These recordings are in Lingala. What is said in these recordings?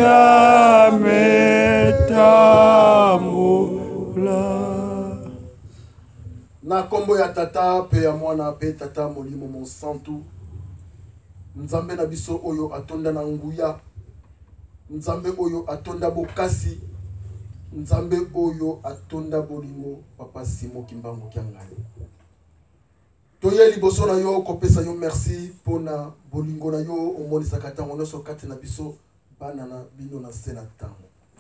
Na kombo ya tata pe ya mwana pe tata molimo monsantu. Nzambe na biso oyo atonda na nguya. Nzambe oyo atonda bokasi. Nzambe oyo atonda bolingo papa Simo Kimbangu Kiangai. Toye liboso na yo kopesa yo merci pona bolingo na yo omonisa katango noso kati na biso banana bino na senata.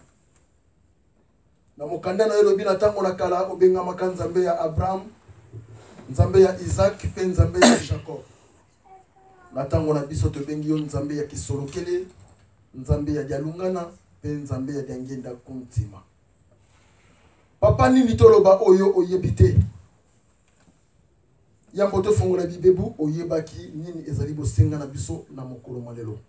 Na mokanda na yo lobi na tango na kala obenga makanzambe ya Abraham, nzambe ya Isaac pe nzambe ya Jacob. Na tango na biso to bengi yo nzambe ya kisolokele, nzambe ya dialungana pe nzambe ya diangenda kuntima. Papa nini toloba oyo oyebite. Ya moto fongola bibebu oyebaki nini ezali bosenga na biso na mokolo malelo.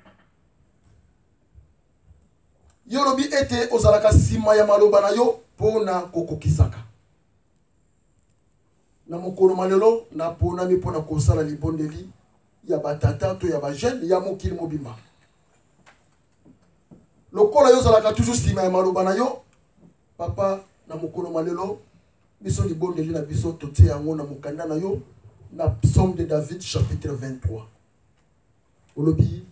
Yolobi ete ozalaka sima ya maloba na yo pona kokokisaka. Na mokolo malelo na pona mi pona kosala libondeli ya batata to ya bajene ya mokili mobimba. Lokola yo zalaka toujours sima ya maloba na yo papa na mokolo malelo biso libondeli na biso totie yango na mokanda na yo na Psaume de David chapitre 23. Olobi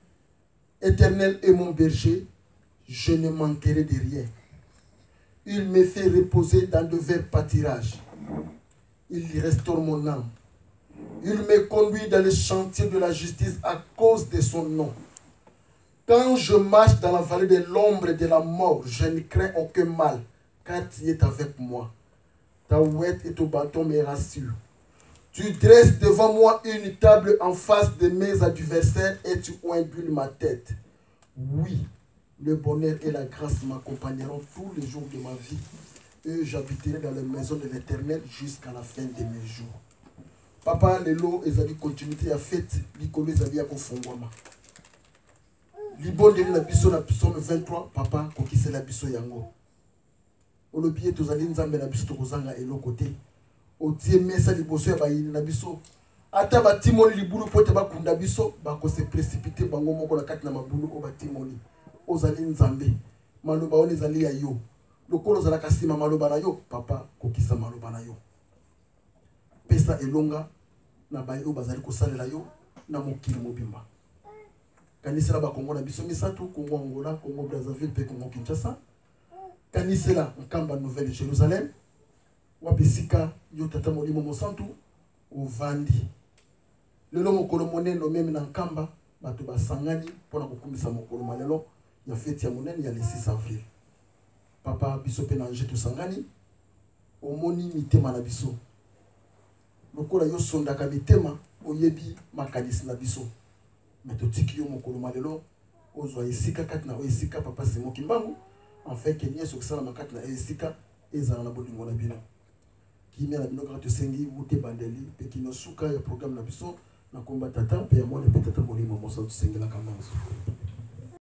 Éternel est mon berger, je ne manquerai de rien. Il me fait reposer dans de verts pâtirages. Il restaure mon âme. Il me conduit dans les chantiers de la justice à cause de son nom. Quand je marche dans la vallée de l'ombre et de la mort, je ne crains aucun mal, car tu es avec moi. Ta ouette et ton bâton me rassurent. Tu dresses devant moi une table en face de mes adversaires et tu induis ma tête. Oui, le bonheur et la grâce m'accompagneront tous les jours de ma vie. Et j'habiterai dans la maison de l'Éternel jusqu'à la fin de mes jours. Papa, les lots, ils avaient continuité à fête, l'icône, ils avaient à confondre. Libon de la biso na Psaume 23, papa, kokise la biso yango. Olobiye tozali nzambe na biso tokozanga elo côté. Otie mesa liboso ya bayini na biso. Ata batimoli libulu pote bakunda biso, bako se précipiter bango moko na kati na mabulu o batimoli. Ozali nzambe. Maloba oni zali ya yo. Lokolo zala kasima maloba na yo, papa, kokisa maloba na yo. Pesa elonga na bayi o bazali kosalela yo na mokili mobimba. Kanisela ba Kongo na biso misatu, Kongo Angola, Kongo Brazzaville pe Kongo Kinshasa. Kanisela Nkamba Nouvelle Jérusalem. Wabisika yo tata molimo mosantu ovandi. Lelo mokolo monene meme na Nkamba bato basangani pona kokumbisa mokolo malelo ya fête ya monene ya le 6 avril. Papa biso pe na njetu sangani omoni mitema na biso. Lokola yo sondaka mitema oyebi makanisi na biso. Metotiki yo mokolo malelo ozwa esika kati na esika papa Simo Kimbangu en fait que nyeso kusala makati na esika ezala na bolingo na bino. Kimia na bino kaka tosengi ute bandeli pe kino suka ya programme na biso na komba tata pe ya mwana pe tata molimo mosa tosengela kamanzo.